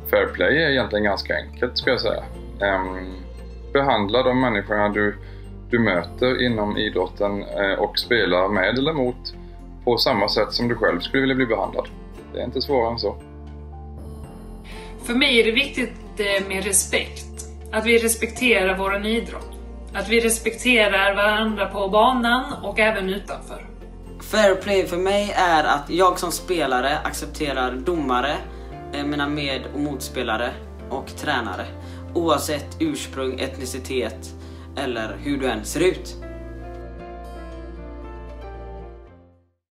fair play är egentligen ganska enkelt, ska jag säga. Behandla de människorna du möter inom idrotten och spelar med eller mot på samma sätt som du själv skulle vilja bli behandlad. Det är inte svårare än så. För mig är det viktigt med respekt. Att vi respekterar vår idrott. Att vi respekterar varandra på banan och även utanför. Fair play för mig är att jag som spelare accepterar domare, mina med- och motspelare och tränare. Oavsett ursprung, etnicitet eller hur du än ser ut.